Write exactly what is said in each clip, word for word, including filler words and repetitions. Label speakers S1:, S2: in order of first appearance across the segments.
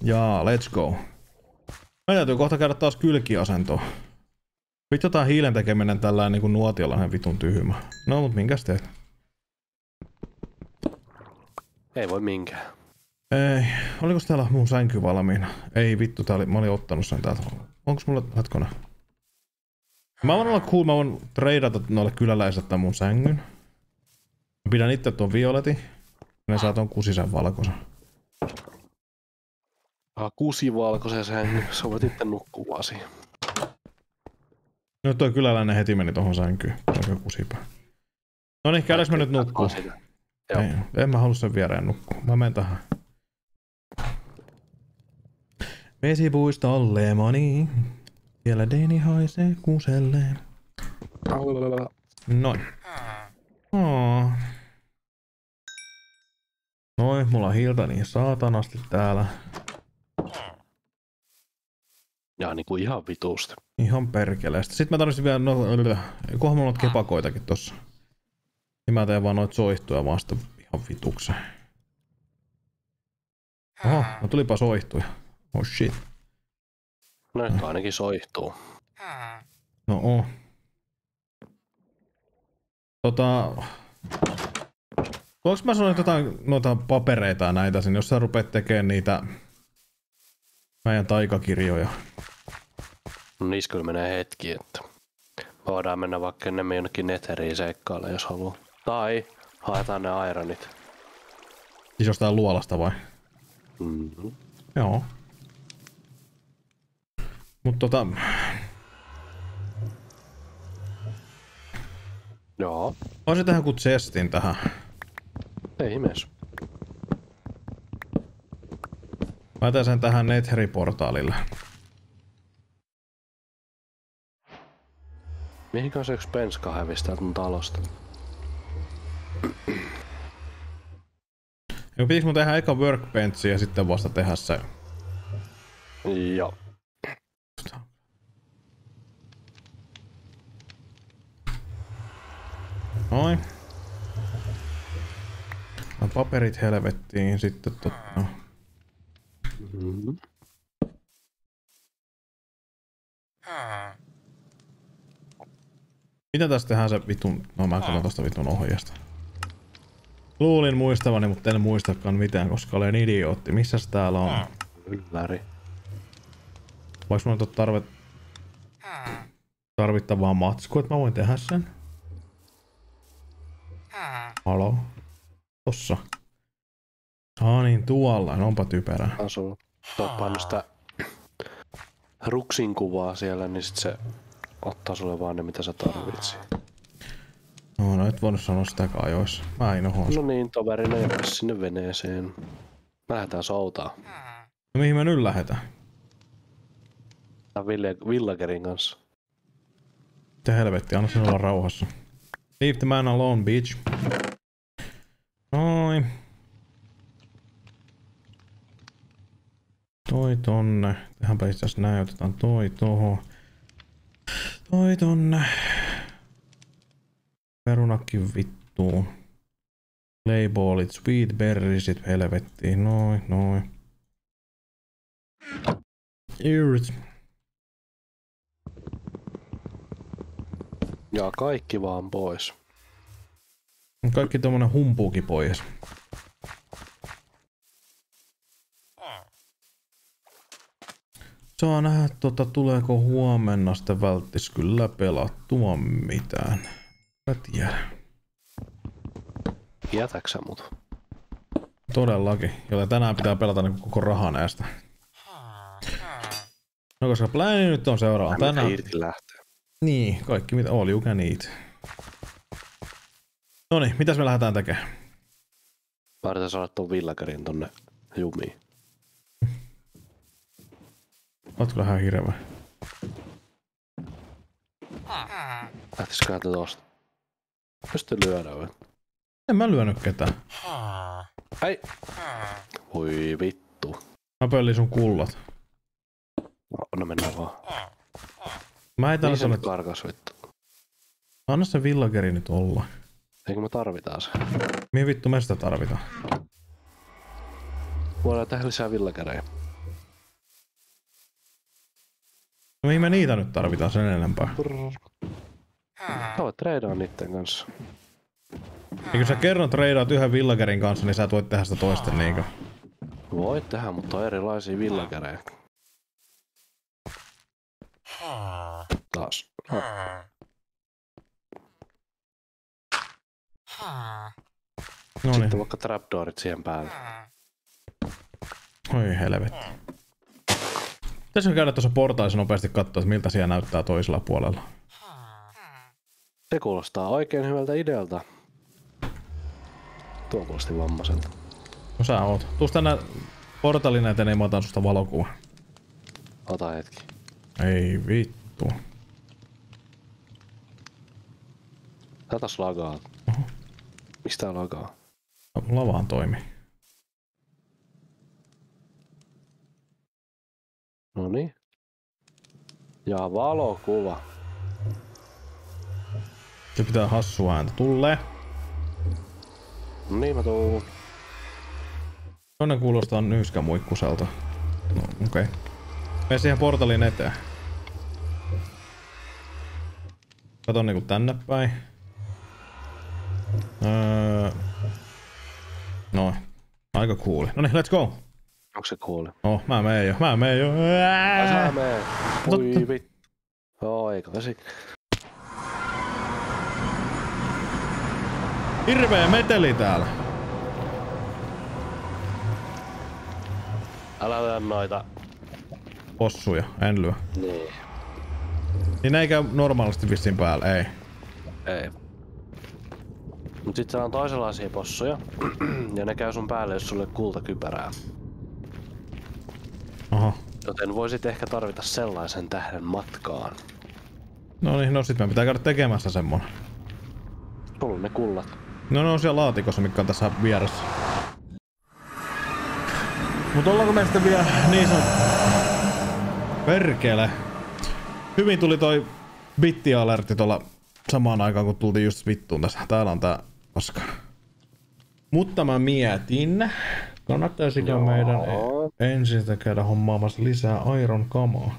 S1: Jaa, let's go. Meidän täytyy kohta käydä taas kylkiasentoon. Vittu tää hiilen tekeminen tällä niinku nuotiolla vitun tyhmä. No mut minkäs teet?
S2: Ei voi minkään.
S1: Ei. Oliko täällä mun sänky valmiina? Ei vittu, tää oli, mä olin ottanut sen täältä. Onks mulla hetkona? Mä voin olla cool, mä voin treidata noille kyläläiset tämän mun sängyn. Mä pidän itse tuon violetin. Ne saa ton kusisen valkoisen.
S2: Ah, kusi valkoisen sängyn. Sä voit itse nukkua siihen.
S1: No toi kyläläinen heti meni tohon sänkyyn. Onko kusipää? No niin, käydäänkö me nyt nukkuu? Ei, en mä halua sen viereen nukkua. Mä menen tähän. Vesipuistolle moni. Siellä Deni haisee kuselle. Noin. Oh. Noin, mulla on hiiltä niin saatanasti täällä.
S2: Ja niinku ihan vituusti.
S1: Ihan perkeleesti. Sitten mä tarvitsin vielä, no, kohan mulla on kepakoitakin tossa. Niin mä teen vaan noit soihtuja vaan sitä ihan vitukseen. Oho, no tulipa soihtuja. Oh shit.
S2: No nyt ainakin soihtuu.
S1: No oo. Tota... Voinko mä sanoa jotain noita papereita ja näitä sinne, jos sä rupeat tekemään niitä meidän taikakirjoja?
S2: No niissä kyllä menee hetki, että voidaan mennä vaikka enemmän jonnekin Netheriin seikkaalle, jos haluaa. Tai haetaan ne ironit.
S1: Siis jostain luolasta vai?
S2: Mm-hmm.
S1: Joo. Mut tota...
S2: Joo.
S1: Voisin tehdä joku chestin tähän.
S2: Ei ihmeessä.
S1: Mä teen sen tähän Netheri-portaalille.
S2: Mihinkä se yksi penska hävisi täältä mun talosta?
S1: Ja pitikö mun tehdä eka workbenchi ja sitten vasta tehdä se?
S2: Joo.
S1: Noin. No, paperit helvettiin sitten totta.
S2: Mm-hmm.
S1: Miten tässä tehdään se vitun... No mä katson tosta vitun ohjeesta. Luulin muistavani, mutta en muistakaan mitään, koska olen idiootti. Missäs täällä on?
S2: Ylläri.
S1: Voinko mulla nyt tarve... tarvittavaa matskua, että mä voin tehdä sen? Halo? Tossa. Aa niin, tuolla. Onpa typerä.
S2: Asuu. Oot pannut sitä Ruksin kuvaa siellä, niin sit se ottaa sulle vaan ne, mitä sä tarvitsi.
S1: No, no et voinut sanoa sitä ajoissa. Mä en oho.
S2: No niin, toverina ja sinne veneeseen. Lähdetään soutaa.
S1: No mihin mä nyt lähetään?
S2: Tää Ville, Villagerin kanssa.
S1: Mitä helvetti, anna sen olla rauhassa. Leave the man alone, bitch. Noin. Toi tonne. Tehdäänpä itse asiassa näin, otetaan toi tohon. Toi tonne. Perunakki vittuun. Playballit, sweet berriesit helvettiin. Noin, noin. Ears.
S2: Ja kaikki vaan pois.
S1: Kaikki tommonen humpuukin pois. Saa nähdä, tota, tuleeko huomenna sitten välttis kyllä pelattua mitään. Mä tiedän.
S2: Jätäksä mut?
S1: Todellakin, joten tänään pitää pelata niin koko raha näistä. No koska plääni nyt on seuraava. Tänään...
S2: irti lähtee.
S1: Niin, kaikki mitä all you can eat. Noniin, mitäs me lähdetään tekemään?
S2: Mä yritän saada ton Villagerin tonne jumiin.
S1: Ootko vähän hirveä?
S2: Lähtisiköhän te tosta? Pystyy lyödä vai?
S1: En mä lyönyt ketään.
S2: Ei! Voi vittu.
S1: Mä pöllin sun kullat.
S2: No mennään vaan.
S1: Mä ei tällä
S2: Niin se
S1: sano,
S2: nyt karkas vittu.
S1: anna se Villageri nyt olla.
S2: Eikö me tarvitaan se?
S1: Mihin vittu me sitä tarvitaan?
S2: Voidaan tehdä lisää Villagereja.
S1: No mihin me niitä nyt tarvitaan sen enempää?
S2: Sä voit treidaa niitten kanssa.
S1: Ja kun sä kerran treidaat yhden villagerin kanssa, niin sä et voi tehdä sitä toisten niinkö?
S2: Voit tehdä, mutta on erilaisia villagerejä. Taas. No.
S1: Noniin.
S2: Sitten vaikka trapdoorit siihen päälle.
S1: Oi helvetti. Pitäisikö käydä tuossa portaissa nopeasti katsoa, että miltä siellä näyttää toisella puolella?
S2: Se kuulostaa oikein hyvältä idealta. Tuo kuulosti vammaiselta.
S1: No sä oot. Tuus tänne portalin eteen, niin mä otan susta valokuva.
S2: Ota hetki.
S1: Ei vittu.
S2: Tää taas lagaa.
S1: Oho.
S2: Mistä tää lagaa?
S1: Mulla vaan toimii.
S2: Noniin. Ja valokuva.
S1: Se pitää hassua ääntä. Tulee.
S2: No niin mä tuun.
S1: Toinen kuulostaa nyskämuikkuselta. No okei. Okay. Mene siihen portalin eteen. Kato niinku tänne päin. Öö... Noin. Aika cool. Noniin, let's go!
S2: Onko se kuuli?
S1: Oh, mä meen jo, mä meen jo.
S2: Ai sä mee. Ui vit. Joo, eikä vesi.
S1: Hirveä meteli täällä.
S2: Älä lyö noita.
S1: Possuja, en lyö.
S2: Niin.
S1: Niin ne ei käy normaalisti vissiin päällä, ei.
S2: Ei. Mut sit siellä on toisenlaisia possuja. Ja ne käy sun päälle, jos sulle kultakypärää.
S1: Aha.
S2: Joten voisit ehkä tarvita sellaisen tähden matkaan.
S1: No niin, no sit me pitää käydä tekemässä semmonen.
S2: Sulla on ne kullat.
S1: No ne on siellä laatikossa, mikä on tässä vieressä. Mut ollaanko me sitten vielä niin sanottu... Perkele. Hyvin tuli toi bitti-alertti tuolla samaan aikaan, kun tultiin just vittuun tässä. Täällä on tää paska. Mutta mä mietin, kannattaisiko
S2: Joo.
S1: meidän ensin sitä käydä hommaamassa lisää Iron kamaa.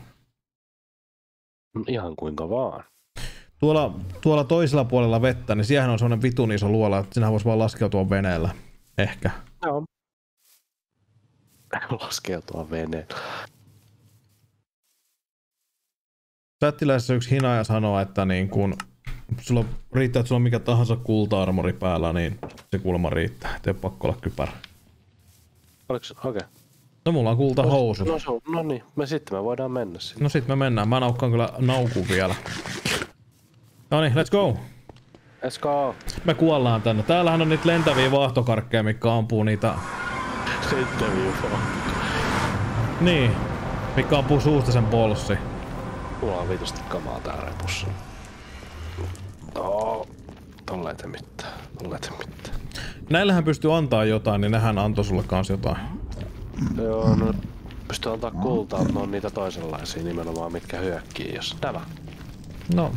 S2: Ihan kuinka vaan.
S1: Tuolla, tuolla toisella puolella vettä, niin siellähän on semmonen vitun iso luola, että sinähän vois vaan laskeutua veneellä. Ehkä.
S2: Joo. Laskeutua veneen.
S1: Chattiläisessä yksi hinaaja sanoo, että niin kun sulla riittää, että sulla on mikä tahansa kulta-armori päällä, niin se kuulemma riittää. Et ei oo pakko olla kypärä.
S2: Oliko se? Okei. Okay.
S1: No mulla on kultahousut.
S2: No, no, no niin, me sitten me voidaan mennä sinne.
S1: No sit me mennään. Mä naukkaan kyllä naukun vielä. Noniin, let's go!
S2: Let's go!
S1: Me kuollaan tänne. Täällähän on niitä lentäviä vaahtokarkkeja, mitkä ampuu niitä...
S2: Lentäviä vaan.
S1: Niin. Mikä ampuu suusta sen polssi.
S2: Mulla on vitusti kamaa tää repussa. Too. Tolle ei tee mitään. Tolle ei tee mitään.
S1: Näillähän pystyy antaa jotain, niin nehän antoi sulle kans jotain.
S2: Joo, no pystyy antaa kultaa, mutta ne on niitä toisenlaisia nimenomaan, mitkä hyökkii, jos tämä.
S1: No.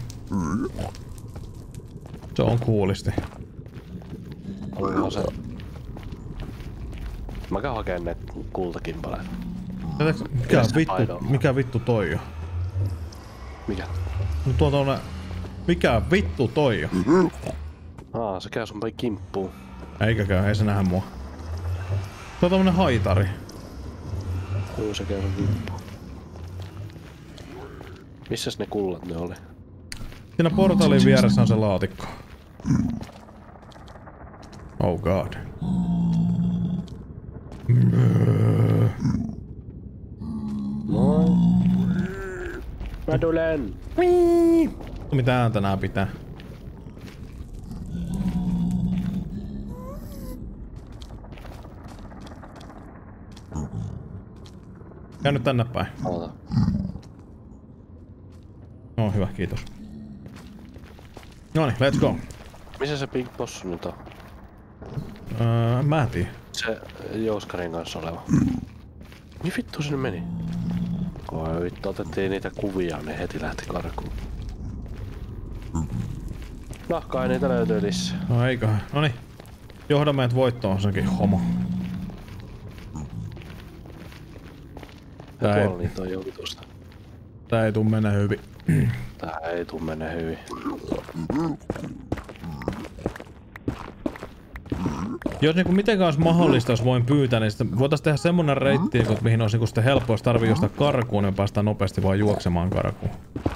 S1: Se on kuulisti.
S2: On se. Mä käyn hakeen ne kultakimpaleita.
S1: Mikä vittu, mikä vittu toi on?
S2: Mikä?
S1: No tuo tuonne... Mikä vittu toi on?
S2: Aa, se käy sun päin kimppuun.
S1: Eikä käy, ei se nähdä mua. Tuo on tommonen haitari.
S2: Joo, se käy sun kimppuun. Missäs ne kullat ne oli?
S1: Siinä portaalin vieressä on se laatikko. Oh god.
S2: No. Mä tulen!
S1: Mitä ääntä nää pitää? Käy nyt tänne päin.
S2: Ota.
S1: No hyvä, kiitos. Noniin, let's go.
S2: Missä se Big Boss nyt on?
S1: Öö, mä en tiedä.
S2: Se Jouskarin kanssa oleva. Niin vittu sinne meni. Oi vittu, otettiin niitä kuvia, ne heti lähti karkuun. No, kai niitä löytyy lisää.
S1: No eiköhän. Noniin. Johda meidät voittoon senkin homo.
S2: Ja
S1: Tää ei-
S2: tuolla niitä on jo vitusta.
S1: Tää ei tuu mene hyvin.
S2: Tää ei tuu mene hyvin.
S1: Jos niinku mitenkään olisi mahdollista, jos voin pyytää, niin sitten voitais tehdä semmonen reitti, niinku, mihin olisi niinku sitten helppo, jos tarvii jostain karkuun, niin päästään nopeasti vaan juoksemaan karkuun.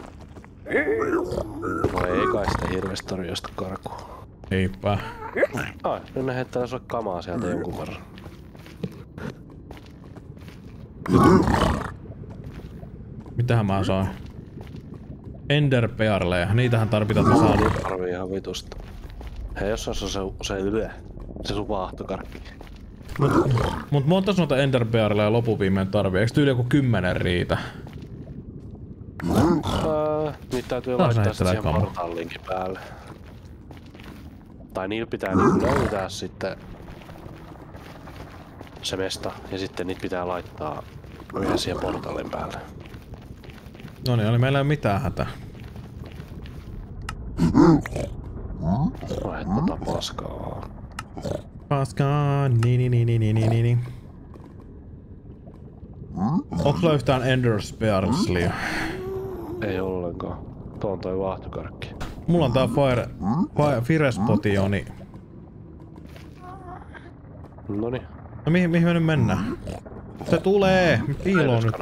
S2: No ei kai sitä hirveästi tarvii jostain karkuun.
S1: Eipä.
S2: Ai, nyt ne heittää sulle kamaa sieltä jonkun verran.
S1: Mitähän mä sain? Enderpearleja, niitähän tarvitaan, että mä saan.
S2: Tarvii ihan vitusta. Hei, jos on se, se yle, se sun vaahtokarkki.
S1: Mut, mut montas noita enderpearleja lopuviimeen tarvii? Eiks tyyli joku kymmenen riitä?
S2: Öö, niitä täytyy
S1: Taas
S2: laittaa sit siihen
S1: kamaa.
S2: portallinkin päälle. Tai niillä pitää niinku löytää sitten se mesta ja sitten niitä pitää laittaa yhden siihen portallin päälle.
S1: No niin, oli meillä ei oo mitään hätää.
S2: Vai tota paskaa.
S1: Paskaa, niin niin niin niin niin niin niin. Onks sulla yhtään Ender Spearslia?
S2: Ei ollenkaan. Tuo on toi vaahtokarkki.
S1: Mulla on tää Fire... Fire Firespottioni.
S2: Noniin.
S1: No mihin, mihin me nyt mennään? Se tulee! Piiloon nyt.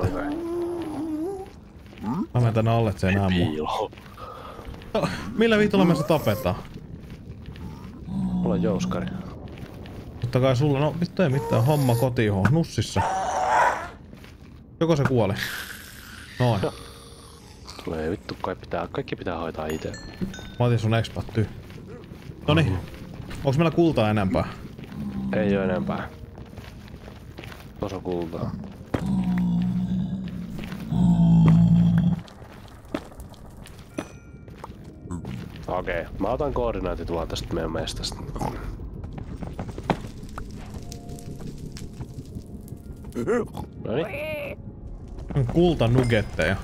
S1: Mä menen tänne alle, et se ei näe mua.
S2: Piilo.
S1: No, millä viitolla me se tapetaan?
S2: Mulla on jouskari.
S1: Totta kai sulla, no vittu ei mitään, homma kotiin nussissa. Joko se kuoli? Noin.
S2: Tulee vittu, kai pitää, kaikki pitää hoitaa itse.
S1: Mä otin sun expattyy. Noniin. Onks meillä kultaa enempää?
S2: Ei oo enempää. Tuossa on kultaa. Okei, okay. Mä otan koordinaatit vaan tästä meidän mestasta. Noniin.
S1: Kultanugetteja.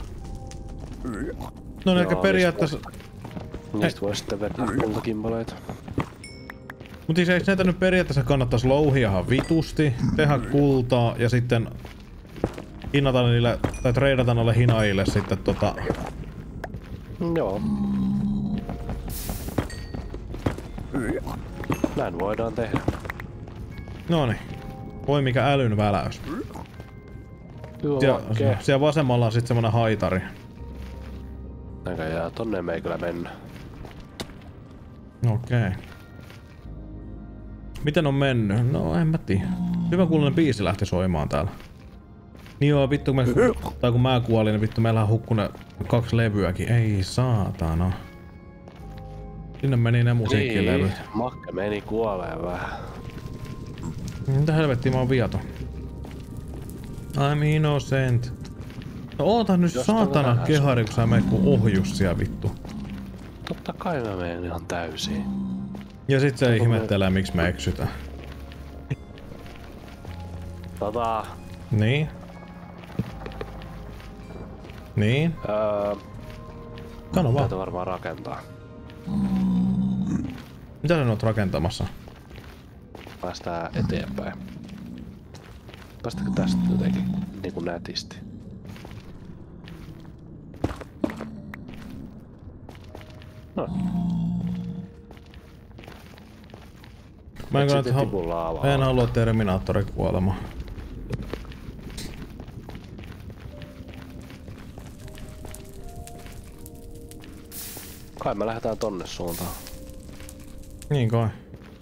S1: No niin, eli periaatteessa...
S2: Niistä voi sitten vetää kultakimpaleita.
S1: Mut siis eikö näitä nyt periaatteessa kannattais louhiahan vitusti, tehdä kultaa ja sitten hinnata niille, tai treidata noille hinaajille sitten tota...
S2: Joo. Näin voidaan tehdä.
S1: Noniin. Voi mikä älyn väläys.
S2: Joo,
S1: Siellä,
S2: okei.
S1: siellä vasemmalla on sitten semmonen haitari.
S2: Näköjään tonne me ei kyllä mennä.
S1: Okei. Okay. Miten on mennyt? No en mä tiedä. Hyvä kuulonen biisi lähti soimaan täällä. Niin joo, vittu kun me, tai kun mä kuolin, niin vittu meillä on hukkunut kaksi levyäkin. Ei saatana. Sinne meni ne musiikkilevyt.
S2: Niin, Makke meni kuoleen vähän.
S1: Mitä helvettiä mä oon viaton? I'm innocent. No oota nyt
S2: Jostain
S1: saatana
S2: vähän
S1: kehari, kun sä meet kun ohjus siellä vittu.
S2: Totta kai mä menen ihan täysin.
S1: Ja sit se
S2: Onko
S1: ihmettelee miksi me eksytään.
S2: Tota...
S1: Niin? Niin?
S2: Öö...
S1: Sano vaan.
S2: Täytyy varmaan rakentaa.
S1: Mitä sä oot rakentamassa?
S2: Päästään eteenpäin. Päästäänkö tästä jotenkin niinku nätisti? No.
S1: Mä en,
S2: Et
S1: kannata,
S2: sitten
S1: ha
S2: tipu laavaa.
S1: en halua Terminaattori kuolemaan.
S2: Kai me lähdetään tonne suuntaan.
S1: Niin kai.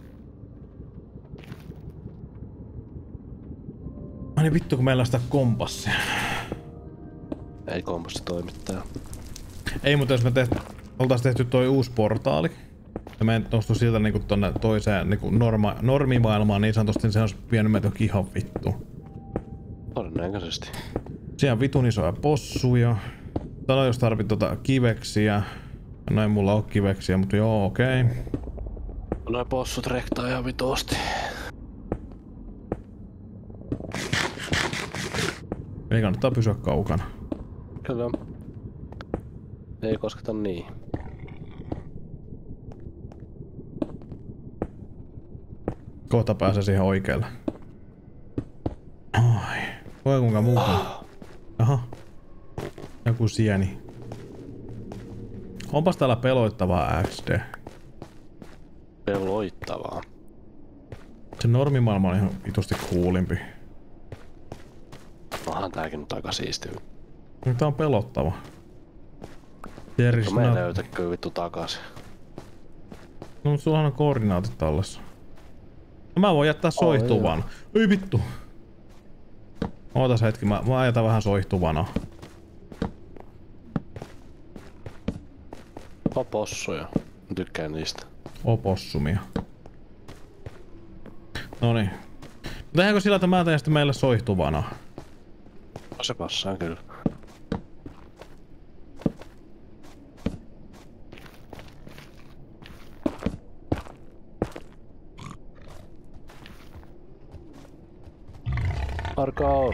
S1: Ai niin vittu kun meillä on sitä kompassia.
S2: Ei kompassi toimittaa.
S1: Ei, mutta jos me teht, oltais tehty toi uusi portaali ja me nostu siltä niinku tonne toiseen niinku norma, normimaailmaan niin sanotusti, niin se olisi vienyt meitä ihan vittu.
S2: Todennäköisesti.
S1: Siellä on vitun isoja possuja. Sano jos tarvit tota kiveksiä. No ei mulla oo kiveksiä, mutta joo okei. Okay.
S2: Noi possut rektaa ihan vitusti.
S1: Ei kannattaa pysyä kaukana.
S2: Kyllä. Ei kosketa niin.
S1: Kohta pääsee siihen oikealle. Ai. Voi kuinka muuta. Aha. Ja joku sieni. Onpas täällä peloittavaa X D.
S2: Peloittavaa.
S1: Se normimaailma on ihan vitusti coolimpi.
S2: Onhan tääkin nyt aika siistiä.
S1: Tää on pelottava.
S2: No me ei löytä kyllä vittu takaisin.
S1: No mut sullahan on koordinaatit tallessa. No mä voin jättää soihtuvan. Oh, ei vittu. Ootas hetki, mä, mä jätän vähän soihtuvana.
S2: Opossuja. Mä tykkään niistä.
S1: Opossumia. Noniin. Tehdäänkö sillä, että mä teen sitten meille soihtuvana?
S2: No se passaa kyllä. Parkour.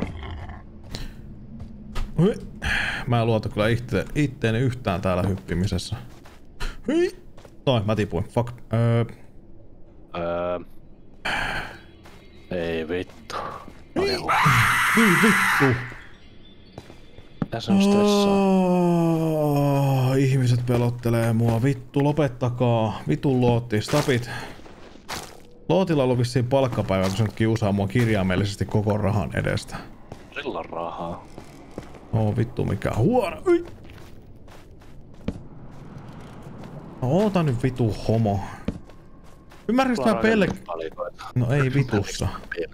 S1: Mä en luota kyllä itte, itteeni yhtään täällä hyppimisessä. Hyi! Noin, mä tipuin. Fuck. Öö...
S2: Öö... Ei vittu.
S1: Hyi vittu!
S2: Tässä on stressaa.
S1: Oh, ihmiset pelottelee mua. Vittu, lopettakaa. Vitun lootti. Stapit. Lootilla on ollut vissiin palkkapäivä, kun se nyt kiusaa mua kirjaimellisesti koko rahan edestä.
S2: Sillä rahaa.
S1: Oo vittu mikä huono. Ui. No, oota nyt vitu homo. Ymmärrätkö mä pelle... No ei vitussa.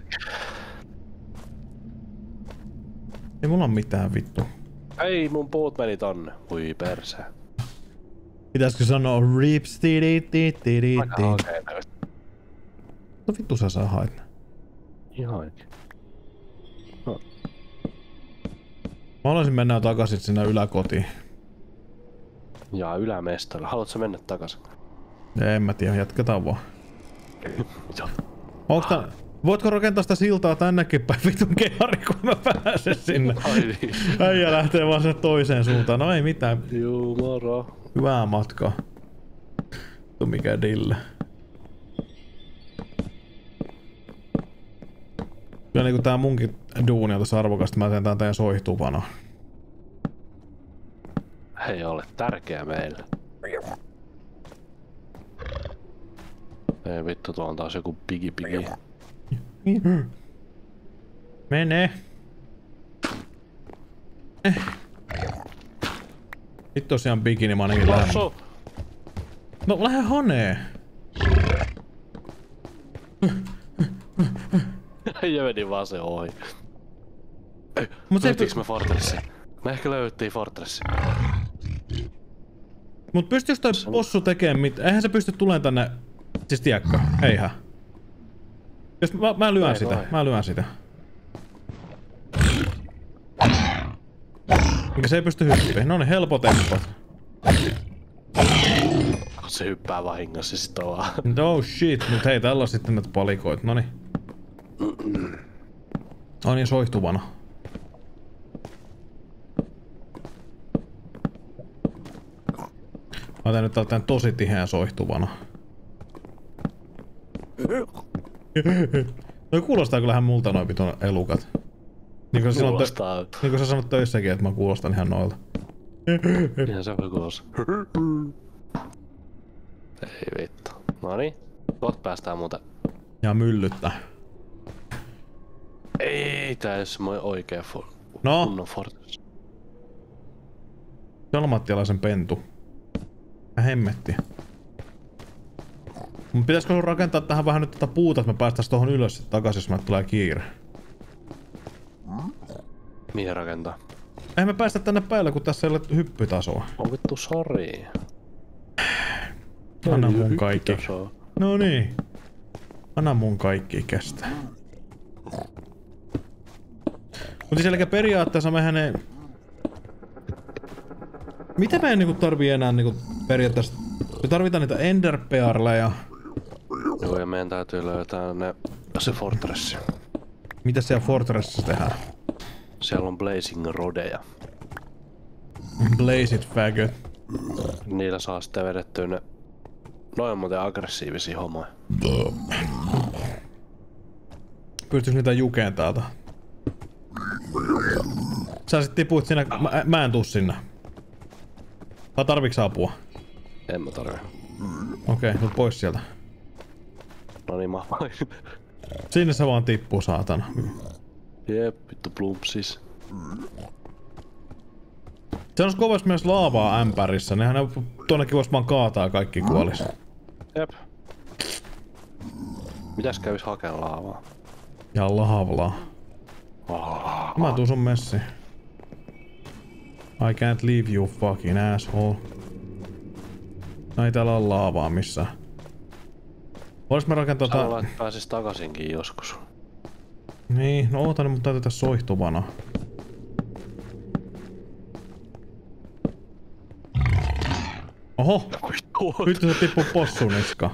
S1: Ei mulla on mitään vittu.
S2: Ei, mun puut meni tonne. Ui perse.
S1: Pitäisikö sanoa rips tidi tidi tidi.
S2: Aika okei.
S1: No vittu sä saa haet nää.
S2: Ihan oikein. No.
S1: Mä haluaisin mennä takaisin sinne yläkotiin.
S2: Jaa, ylämestalle. Haluatko mennä takaisin?
S1: En mä tiedä, jatketaan vaan. Onks tää... Voitko rakentaa sitä siltaa tännekin päin vitun kehari, kun mä pääsen sinne?
S2: Ai niin.
S1: Äijä lähtee vaan sinne toiseen suuntaan. No ei mitään.
S2: Juu, moro.
S1: Hyvää matkaa. Vittu mikä dille. Kyllä niinku tää munkin duuni on tässä arvokasta. Mä teen tän teidän soihtuvana.
S2: Ei ole tärkeä meille. Ei vittu, tuo on taas joku pigi pigi.
S1: Mene. Eh. Nyt tosiaan bikini mä ainakin lähden. No lähde hanee.
S2: Ja meni vaan se ohi.
S1: Mut se
S2: löytiinkö me Fortressin? Me ehkä löydettiin Fortressin.
S1: Mut pystyis toi possu tekemään mit... Eihän se pysty tulemaan tänne... Siis tiedätkö? Eihän. Jos mä, mä lyön Ei sitä. Vai. Mä lyön sitä. Mikä se ei pysty hyppiin. Noniin, helpot tempot.
S2: Se hyppää vahingossa sit on vaan.
S1: No shit, mut hei, täällä on sitten näitä palikoita. Noniin. No niin, soihtuvana. Mä otan nyt tän tosi tiheän soihtuvana. No kuulostaa kyllähän multa noin pitun elukat. Niin kuin,
S2: kuulostaa.
S1: Tö- niin kuin sä sanot töissäkin, että mä kuulostan ihan noilta.
S2: Ihan se voi kuulostaa. Ei vittu. Noniin. Tuot päästään muuta.
S1: Ja myllyttää.
S2: Ei, tää ei oo semmoinen oikea for...
S1: No?
S2: Kunnon Fortress.
S1: Salmattialaisen pentu. Ja hemmetti. Mut pitäisikö sun rakentaa tähän vähän nyt tätä puuta, että me päästäis tohon ylös sit takas, jos meille tulee kiire?
S2: Mihin rakentaa?
S1: Eihän me päästä tänne päälle, kun tässä ei ole hyppytasoa.
S2: On vittu sori.
S1: Anna mun kaikki. No niin. Anna mun kaikki kestää. Mutta selkä periaatteessa mehän ei... Mitä me ei niinku tarvii enää niinku periaatteessa... Me tarvitaan niitä enderpearleja.
S2: Joo, ja meidän täytyy löytää ne... se Fortressi.
S1: Mitä siellä Fortressissa tehdään?
S2: Siellä on Blazing Rodeja.
S1: Blaze it, faggot.
S2: Niillä saa sitten vedettyä ne... Noin muuten aggressiivisia homoja.
S1: Pystyis niitä jukeen täältä? Sä sit tipuit sinne... Mä, mä en tuu sinne. Tai tarviks apua?
S2: En mä tarvi.
S1: Okei, okay, nyt pois sieltä.
S2: No niin, mä voin.
S1: Sinne se vaan tippuu, saatana.
S2: Jep, vittu plumpsis.
S1: Se on kovasti myös laavaa ämpärissä, nehän ne tuonnekin vois vaan kaataa kaikki kuolis.
S2: Jep. Mitäs kävis hakeen laavaa?
S1: Ja laavlaa.
S2: Oh.
S1: Mä tuun sun messiin. I can't leave you fucking asshole. No ei täällä ole laavaa missään. Vois mä rakentaa tää...
S2: Sanoin, että pääsis takaisinkin joskus.
S1: Niin, no ootan, mutta täytyy tässä soihtuvana. Oho! Nyt se tippuu possun niska.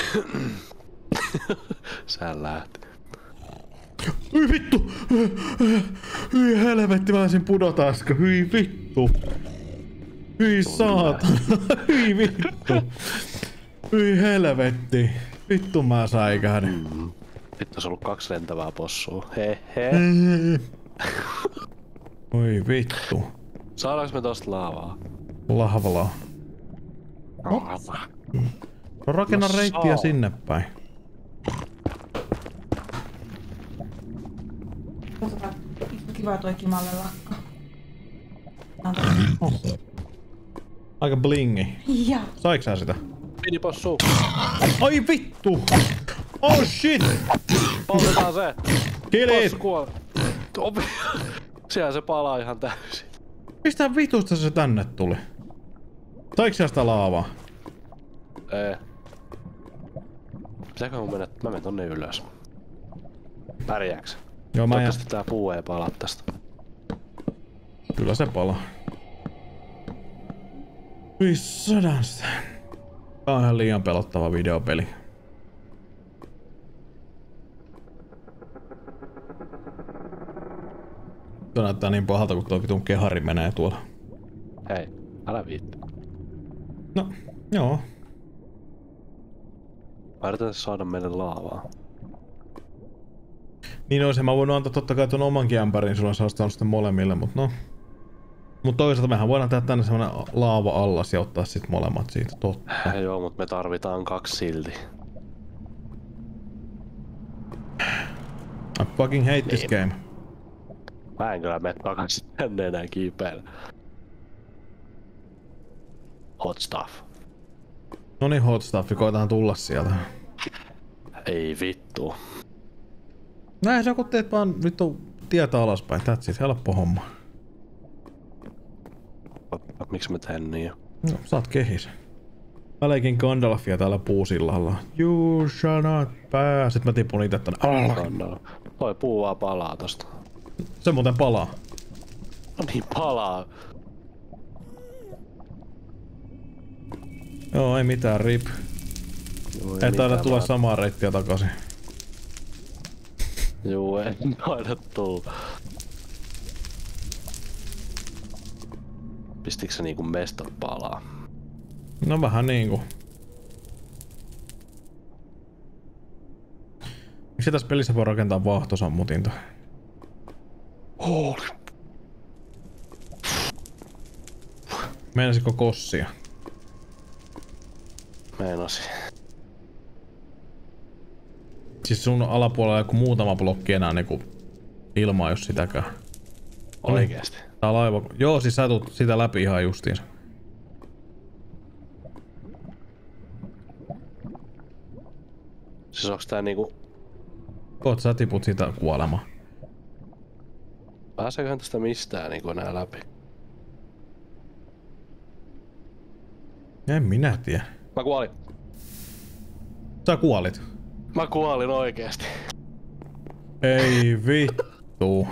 S2: Sä lähti.
S1: Hyi vittu! Hyi helvetti, mä olisin pudota äsken. Hyi vittu! Hyi saatana! Hyi vittu! Hyi helvetti! Vittu mä säikähdin.
S2: Mm. Nyt olisi ollut kaksi lentävää possua. Hehe.
S1: Oi vittu.
S2: Saadaanko me tosta laavaa?
S1: Lahvalaa. No rakenna
S2: No
S1: reittiä
S2: saa.
S1: sinne päin.
S3: Kiva toi Kimalle lakka.
S1: Oh. Aika blingi.
S3: Ja.
S1: Saiks sä sitä?
S2: Mini possu.
S1: Ai vittu! Oh shit!
S2: Poltetaan se.
S1: Kill it!
S2: Possu kuoli. Topi. Siellä se palaa ihan täysin.
S1: Mistä vitusta se tänne tuli? Saiks sä sitä laavaa?
S2: Ei. Pitääkö mun mennä? Mä menen tonne ylös. Pärjääks?
S1: Joo, mä jään.
S2: Toivottavasti tää puu ei palaa tästä.
S1: Kyllä se palaa. Hyi sadansta. Tää on ihan liian pelottava videopeli. Tuo näyttää niin pahalta, kun tuo vitun kehari menee tuolla.
S2: Hei, älä viitti.
S1: No, joo.
S2: Mä yritän saada meille laavaa.
S1: Niin olisi, mä voinut antaa totta kai tuon omankin ämpärin, sulla saa sitä sitten molemmille, mut no. Mut toisaalta mehän voidaan tehdä tänne semmonen laava-allas ja ottaa sit molemmat siitä, totta.
S2: Joo, mut me tarvitaan kaksi silti.
S1: I fucking hate this
S2: Niin.
S1: game.
S2: Mä en kyllä mene takaisin tänne enää kiipeillä. Hot stuff.
S1: No niin, hot stuff, koitahan tulla sieltä.
S2: Ei vittu.
S1: Näin sä kun teet vaan vittu tietä alaspäin, that's it, helppo homma.
S2: Miksi mä teen niin?
S1: No, sä oot kehis. Mä leikin Gandalfia täällä puusillalla. You shall not pass. Sit mä tipun ite tänne.
S2: Kannalla. Toi puu vaan palaa tosta.
S1: Se muuten palaa.
S2: No niin palaa.
S1: Joo, ei mitään, rip.
S2: Joo,
S1: Ei taida tulla
S2: mä...
S1: samaa reittiä takaisin.
S2: Juu, ei taida tulla. Pistikö se niinku mestot palaa?
S1: No vähän niinku. Miksi tässä pelissä voi rakentaa vaahtosammutinta?
S2: Holy.
S1: Meinasiko kossia?
S2: Meinasin.
S1: Siis sun alapuolella joku muutama blokki enää niinku ilmaa, jos sitäkään.
S2: Oikeesti.
S1: Tää laiva... Joo, siis sä tulet sitä läpi ihan justiinsa.
S2: Siis onks tää niinku...
S1: Koot sä tiput sitä kuolemaan.
S2: Pääseeköhän tästä mistään niinku enää läpi?
S1: En minä tiedä.
S2: Mä kuolin.
S1: Sä kuolit.
S2: Mä kuolin oikeesti.
S1: Ei vittu.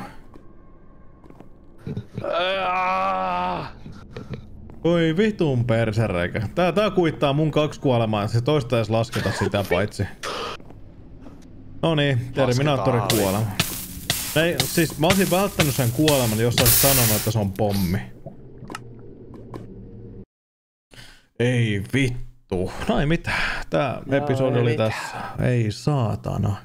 S1: Oi vitun persereikä. Tää, tää kuittaa mun kaksi kuolemaa ja se toista edes lasketa sitä paitsi. Noniin, Terminaattori kuolema. Ei, siis mä olisin välttänyt sen kuoleman, jos olisit sanonut, että se on pommi. Ei vittu. No ei mitään. Tää
S2: No
S1: episodi
S2: ei
S1: oli
S2: mitään.
S1: tässä. Ei saatana.